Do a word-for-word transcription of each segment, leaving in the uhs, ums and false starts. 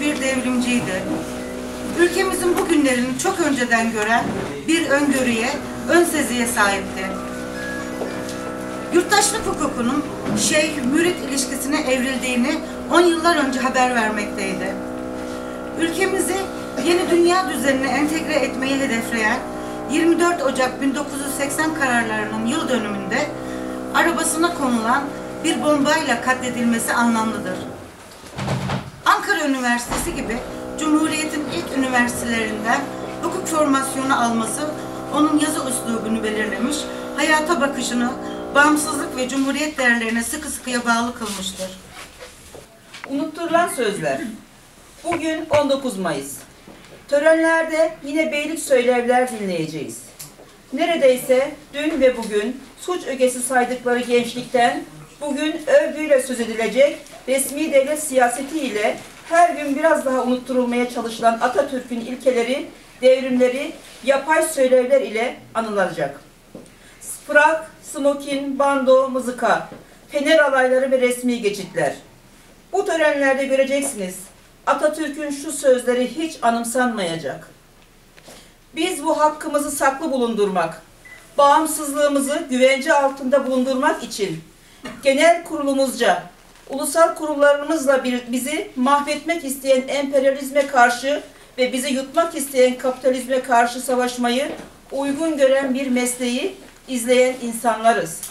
bir devrimciydi. Ülkemizin bu günlerini çok önceden gören bir öngörüye, ön seziye sahipti. Yurttaşlık hukukunun şeyh-mürit ilişkisine evrildiğini on yıllar önce haber vermekteydi. Ülkemizi yeni dünya düzenine entegre etmeyi hedefleyen yirmi dört Ocak bin dokuz yüz seksen kararlarının yıl dönümünde arabasına konulan bir bombayla katledilmesi anlamlıdır. Ankara Üniversitesi gibi Cumhuriyet'in ilk üniversitelerinden hukuk formasyonu alması onun yazı üslubunu belirlemiş, hayata bakışını bağımsızlık ve cumhuriyet değerlerine sıkı sıkıya bağlı kılmıştır. Unutturulan sözler. Bugün on dokuz Mayıs. Törenlerde yine beylik söylevler dinleyeceğiz. Neredeyse dün ve bugün suç ögesi saydıkları gençlikten bugün övgüyle söz edilecek resmi devlet siyaseti ile her gün biraz daha unutturulmaya çalışılan Atatürk'ün ilkeleri, devrimleri, yapay söylevler ile anılacak. Frak, smokin, bando, mızıka, fener alayları ve resmi geçitler. Bu törenlerde göreceksiniz, Atatürk'ün şu sözleri hiç anımsanmayacak. Biz bu hakkımızı saklı bulundurmak, bağımsızlığımızı güvence altında bulundurmak için genel kurulumuzca, ulusal kurullarımızla bir, bizi mahvetmek isteyen emperyalizme karşı ve bizi yutmak isteyen kapitalizme karşı savaşmayı uygun gören bir mesleği izleyen insanlarız.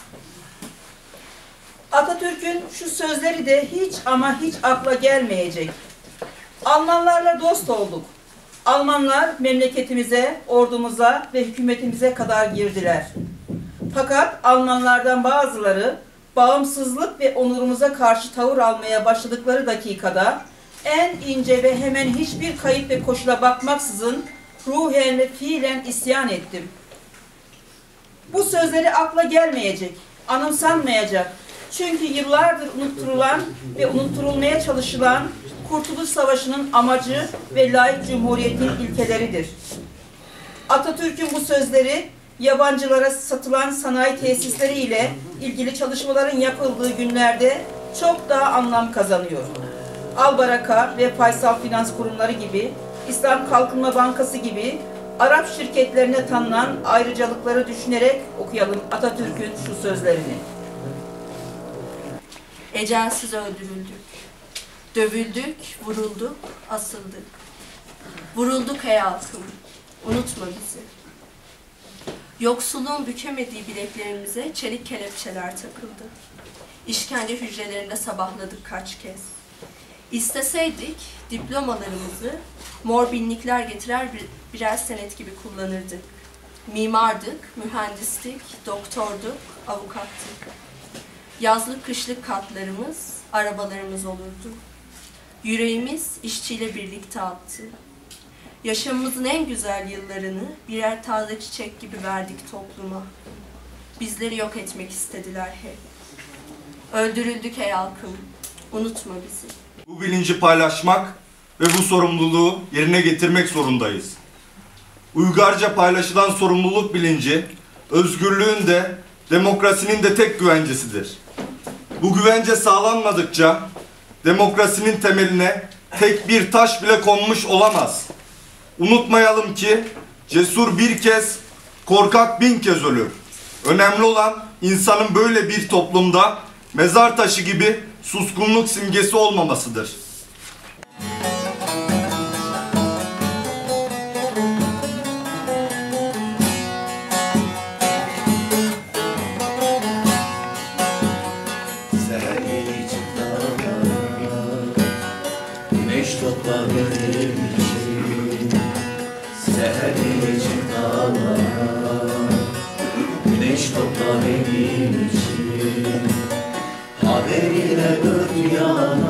Atatürk'ün şu sözleri de hiç ama hiç akla gelmeyecek. Almanlarla dost olduk. Almanlar memleketimize, ordumuza ve hükümetimize kadar girdiler. Fakat Almanlardan bazıları bağımsızlık ve onurumuza karşı tavır almaya başladıkları dakikada en ince ve hemen hiçbir kayıt ve koşula bakmaksızın ruhen ve fiilen isyan ettim. Bu sözleri akla gelmeyecek, anımsanmayacak. Çünkü yıllardır unutturulan ve unutturulmaya çalışılan Kurtuluş Savaşı'nın amacı ve layık cumhuriyetin ilkeleridir. Atatürk'ün bu sözleri yabancılara satılan sanayi tesisleri ile ilgili çalışmaların yapıldığı günlerde çok daha anlam kazanıyor. Albaraka ve Faysal Finans Kurumları gibi, İslam Kalkınma Bankası gibi Arap şirketlerine tanınan ayrıcalıkları düşünerek okuyalım Atatürk'ün şu sözlerini. Ecelsiz öldürüldük, dövüldük, vurulduk, asıldık. Vurulduk ey halkım, unutma bizi. Yoksulluğun bükemediği bileklerimize çelik kelepçeler takıldı. İşkence hücrelerinde sabahladık kaç kez. İsteseydik diplomalarımızı mor binlikler getirer bir, birer senet gibi kullanırdık. Mimardık, mühendistik, doktorduk, avukattık. Yazlık kışlık katlarımız, arabalarımız olurdu. Yüreğimiz işçiyle birlikte attı. Yaşamımızın en güzel yıllarını birer taze çiçek gibi verdik topluma. Bizleri yok etmek istediler hep. Öldürüldük ey halkım, unutma bizi. Bu bilinci paylaşmak ve bu sorumluluğu yerine getirmek zorundayız. Uygarca paylaşılan sorumluluk bilinci, özgürlüğün de, demokrasinin de tek güvencesidir. Bu güvence sağlanmadıkça, demokrasinin temeline tek bir taş bile konmuş olamaz. Unutmayalım ki, cesur bir kez, korkak bin kez ölür. Önemli olan, insanın böyle bir toplumda mezar taşı gibi suskunluk simgesi olmamasıdır. Güneş topla benim için, seher için dağlara. Güneş topla benim için, haberiyle dört yana.